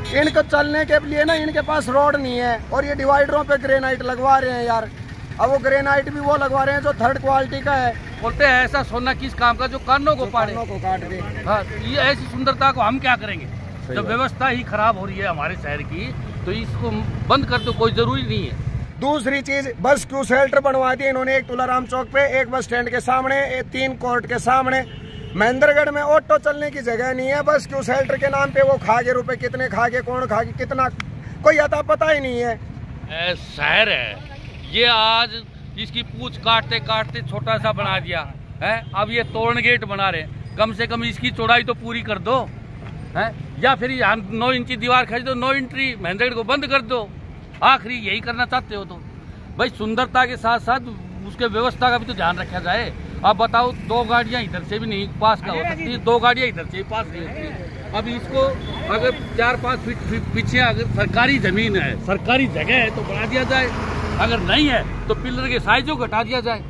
इनको चलने के लिए ना इनके पास रोड नहीं है और ये डिवाइडरों पे ग्रेनाइट लगवा रहे हैं यार। अब वो ग्रेनाइट भी वो लगवा रहे हैं जो थर्ड क्वालिटी का है। बोलते हैं ऐसा सोना किस काम का जो कानों को पाड़े, कानों को काट दे। हाँ, ये ऐसी सुंदरता को हम क्या करेंगे जब व्यवस्था ही खराब हो रही है हमारे शहर की, तो इसको बंद कर दो, कोई जरूरी नहीं है। दूसरी चीज, बस क्यू शेल्टर बनवा दिए इन्होंने, एक तुलाराम चौक पे, एक बस स्टैंड के सामने, 3 कोर्ट के सामने। महेंद्रगढ़ में ऑटो चलने की जगह नहीं है, बस क्यू शेल्टर के नाम पे वो खागे रुपए कितने खागे, कौन खागे, कितना, कोई अता पता ही नहीं है। शहर है ये, आज इसकी पूछ काटते काटते छोटा सा बना दिया है, अब ये तोरण गेट बना रहे हैं। कम से कम इसकी चौड़ाई तो पूरी कर दो है, या फिर यहाँ 9 इंची दीवार खींच दो, 9 इंची महेंद्रगढ़ को बंद कर दो। आखिरी यही करना चाहते हो तो भाई सुंदरता के साथ साथ उसके व्यवस्था का भी तो ध्यान रखा जाए। अब बताओ, 2 गाड़ियां इधर से भी नहीं पास का हो सकती, 2 गाड़ियां इधर से भी पास नहीं होती। अब इसको अगर 4-5 फीट पीछे अगर सरकारी जमीन है, सरकारी जगह है तो बढ़ा दिया जाए, अगर नहीं है तो पिलर के साइज को घटा दिया जाए।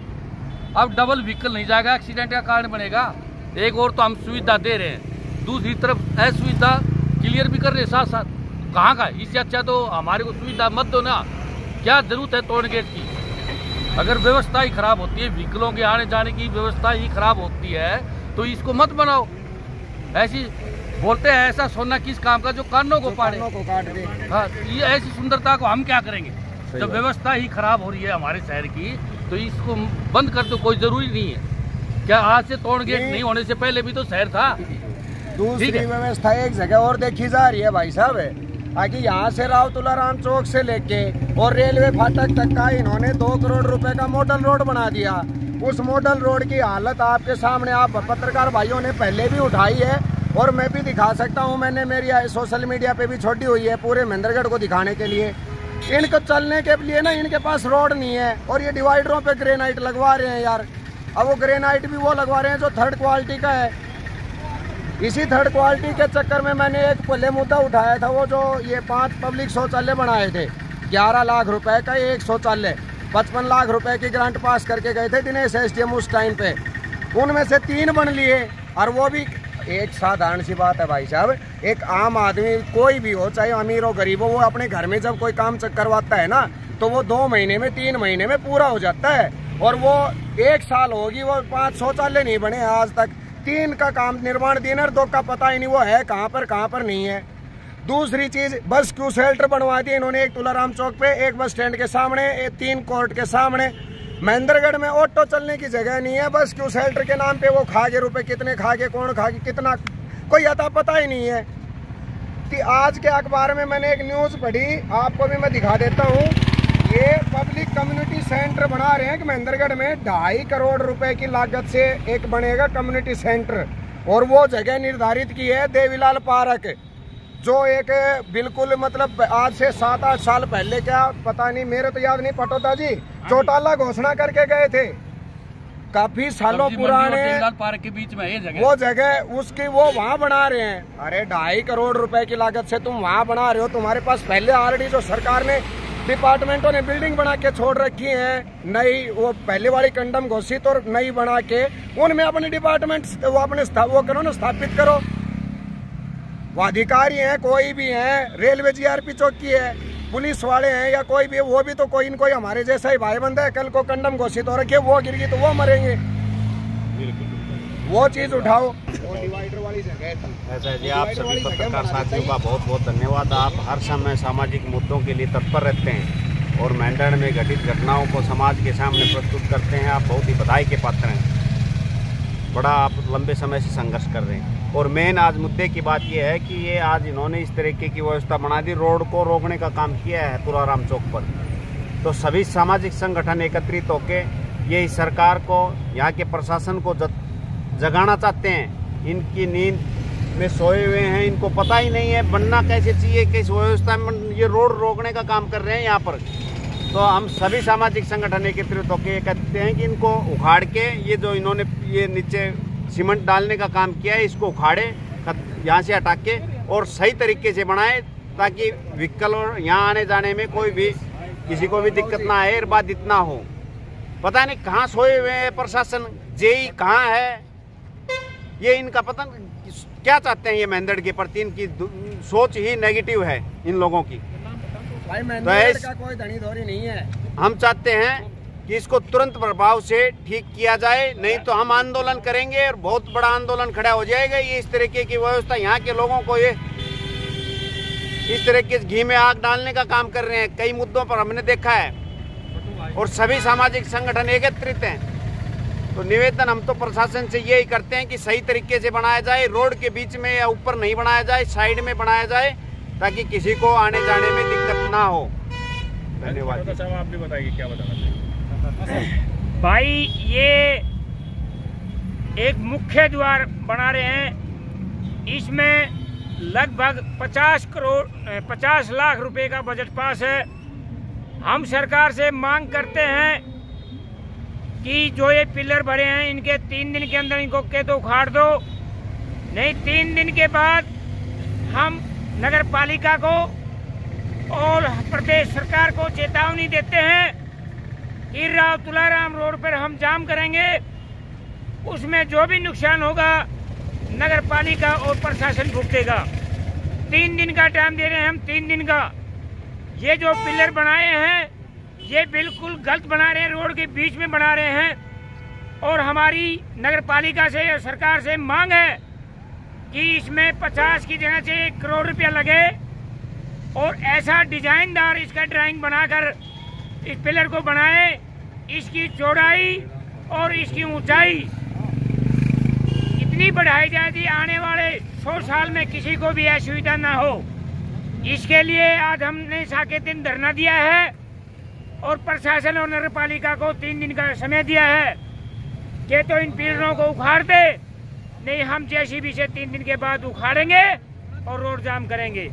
अब डबल व्हीकल नहीं जाएगा, एक्सीडेंट का कारण बनेगा। एक और तो हम सुविधा दे रहे हैं, दूसरी तरफ असुविधा क्लियर भी कर रहे हैं साथ साथ। कहाँ का, इससे अच्छा तो हमारे को सुविधा मत दो ना, क्या जरूरत है टोल गेट की। अगर व्यवस्था ही खराब होती है, व्हीकलों के आने जाने की व्यवस्था ही खराब होती है, तो इसको मत बनाओ। ऐसी बोलते हैं ऐसा सोना किस काम का जो कानों को पाड़े, कानों को काट दे। हाँ, ये ऐसी सुंदरता को हम क्या करेंगे जब व्यवस्था ही खराब हो रही है हमारे शहर की, तो इसको बंद कर दो, कोई जरूरी नहीं है। क्या आज से टोल गेट नहीं होने से पहले भी तो शहर था। दूसरी व्यवस्था एक जगह और देखी जा रही है भाई साहब, ताकि यहाँ से राव तुलाराम चौक से लेके और रेलवे फाटक तक का इन्होंने 2 करोड़ रुपए का मॉडल रोड बना दिया। उस मॉडल रोड की हालत आपके सामने, आप पत्रकार भाइयों ने पहले भी उठाई है और मैं भी दिखा सकता हूँ, मैंने मेरी सोशल मीडिया पे भी छोड़ी हुई है पूरे महेंद्रगढ़ को दिखाने के लिए। इनको चलने के लिए ना इनके पास रोड नहीं है और ये डिवाइडरों पे ग्रेनाइट लगवा रहे हैं यार। अब वो ग्रेनाइट भी वो लगवा रहे हैं जो थर्ड क्वालिटी का है। इसी थर्ड क्वालिटी के चक्कर में मैंने एक पहले मुद्दा उठाया था, वो जो ये 5 पब्लिक शौचालय बनाए थे, 11 लाख रुपए का एक शौचालय, 55 लाख रुपए की ग्रांट पास करके गए थे दिनेश SDM उस टाइम पे। उनमें से 3 बन लिए, और वो भी एक साधारण सी बात है भाई साहब, एक आम आदमी कोई भी हो, चाहे अमीर हो गरीब हो, वो अपने घर में जब कोई काम करवाता है ना, तो वो 2 महीने में 3 महीने में पूरा हो जाता है। और वो 1 साल होगी वो 5 शौचालय नहीं बने आज तक। 3 का काम निर्माण दिन और 2 का पता ही नहीं वो है कहाँ पर नहीं है। दूसरी चीज, बस क्यू शेल्टर बनवा दिए इन्होंने, एक तुलाराम चौक पे, एक बस स्टैंड के सामने, 3 कोर्ट के सामने। महेंद्रगढ़ में ऑटो चलने की जगह नहीं है, बस क्यू शेल्टर के नाम पे वो खागे रुपए कितने खागे, कौन खागे, कितना, कोई अता पता ही नहीं है। कि आज के अखबार में मैंने एक न्यूज पढ़ी, आपको भी मैं दिखा देता हूँ। ये पब्लिक कम्युनिटी सेंटर बना रहे हैं कि महेंद्रगढ़ में 2.5 करोड़ रुपए की लागत से एक बनेगा कम्युनिटी सेंटर, और वो जगह निर्धारित की है देवीलाल पार्क, जो एक बिल्कुल मतलब आज से 7-8 साल पहले, क्या पता नहीं, मेरे तो याद नहीं, पटोदा जी चौटाला घोषणा करके गए थे, काफी सालों पुराने पार्क के बीच में ये जगह, वो जगह उसकी वो वहाँ बना रहे हैं। अरे 2.5 करोड़ रुपए की लागत से तुम वहाँ बना रहे हो, तुम्हारे पास पहले ऑलरेडी जो सरकार ने, डिपार्टमेंटों ने बिल्डिंग बना के छोड़ रखी है नई, वो पहले वाली कंडम घोषित और नई बना के, उनमें अपने डिपार्टमेंट वो अपने वो करो ना, स्थापित करो। वो अधिकारी हैं, कोई भी हैं, रेलवे GRP चौकी है, पुलिस वाले हैं या कोई भी, वो भी तो कोई न कोई हमारे जैसा ही भाई बंदा है। कल को कंडम घोषित हो रखी है, वो गिर गई तो वो मरेंगे। वो चीज उठाओ। वो डिवाइडर वाली जगह ऐसा जी, आप सभी पत्रकार साथियों का बहुत बहुत धन्यवाद। आप हर समय सामाजिक मुद्दों के लिए तत्पर रहते हैं और महेंद्रगढ़ में घटित घटनाओं को समाज के सामने प्रस्तुत करते हैं। आप बहुत ही बधाई के पात्र हैं। बड़ा आप लंबे समय से संघर्ष कर रहे हैं। और मेन आज मुद्दे की बात यह है कि ये आज इन्होंने इस तरीके की व्यवस्था बना दी, रोड को रोकने का काम किया है तुलाराम चौक पर। तो सभी सामाजिक संगठन एकत्रित होकर ये सरकार को, यहाँ के प्रशासन को जगाना चाहते हैं। इनकी नींद में सोए हुए हैं, इनको पता ही नहीं है बनना कैसे चाहिए, किस व्यवस्था में ये रोड रोकने का काम कर रहे हैं यहाँ पर। तो हम सभी सामाजिक संगठन एकत्रित होकर ये कहते हैं कि इनको उखाड़ के, ये जो इन्होंने ये नीचे सीमेंट डालने का काम किया है, इसको उखाड़े, यहाँ से हटा के और सही तरीके से बनाए, ताकि व्हीकल और यहाँ आने जाने में कोई भी किसी को भी दिक्कत ना आए, बाधित ना हो। पता नहीं कहाँ सोए हुए हैं प्रशासन, जेई कहाँ है, ये इनका पता क्या चाहते हैं ये महेंद्रगढ़ के प्रति? इनकी सोच ही नेगेटिव है इन लोगों की। भाई महेंद्रगढ़ का कोई धनी धोरी नहीं है। हम चाहते हैं कि इसको तुरंत प्रभाव से ठीक किया जाए, नहीं तो हम आंदोलन करेंगे और बहुत बड़ा आंदोलन खड़ा हो जाएगा। ये इस तरीके की व्यवस्था यहाँ के लोगों को ये इस तरीके से घी में आग डालने का काम कर रहे हैं। कई मुद्दों पर हमने देखा है और सभी सामाजिक संगठन एकत्रित हैं। तो निवेदन हम तो प्रशासन से यही करते हैं कि सही तरीके से बनाया जाए, रोड के बीच में या ऊपर नहीं बनाया जाए, साइड में बनाया जाए ताकि किसी को आने जाने में दिक्कत ना हो। धन्यवाद। आप भी बताइए क्या बताना चाहिए। भाई ये एक मुख्य द्वार बना रहे हैं, इसमें लगभग 50 लाख रुपए का बजट पास है। हम सरकार से मांग करते हैं कि जो ये पिलर भरे हैं इनके 3 दिन के अंदर इनको के तो उखाड़ दो, नहीं 3 दिन के बाद हम नगर पालिका को और प्रदेश सरकार को चेतावनी देते हैं कि राव तुलाराम रोड पर हम जाम करेंगे। उसमें जो भी नुकसान होगा नगर पालिका और प्रशासन भुगतेगा। 3 दिन का टाइम दे रहे हैं हम, 3 दिन का। ये जो पिलर बनाए हैं ये बिल्कुल गलत बना रहे हैं, रोड के बीच में बना रहे हैं। और हमारी नगर पालिका से या सरकार से मांग है कि इसमें 50 की जगह से 1 करोड़ रुपया लगे और ऐसा डिजाइनदार इसका ड्राइंग बनाकर इस पिलर को बनाए, इसकी चौड़ाई और इसकी ऊंचाई इतनी बढ़ाई जाए कि आने वाले 100 साल में किसी को भी असुविधा ना हो। इसके लिए आज हमने साके दिन धरना दिया है और प्रशासन और नगर पालिका को 3 दिन का समय दिया है कि तो इन पिलरों को उखाड़ दे, नहीं हम जेसीबी से 3 दिन के बाद उखाड़ेंगे और रोड जाम करेंगे।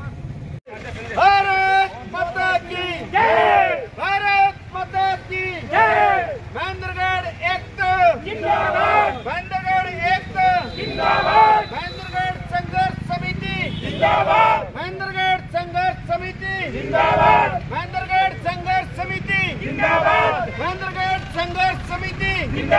भारत माता की जय, भारत माता की जय। महेंद्रगढ़ एकता जिंदाबाद, महेंद्रगढ़ एकता जिंदाबाद, महेंद्रगढ़ संघर्ष समिति जिंदाबाद, महेंद्रगढ़ संघर्ष समिति जिंदाबाद, महेंद्रगढ़ संघर्ष समिति जिंदाबाद, महेंद्रगढ़ संघर्ष समिति।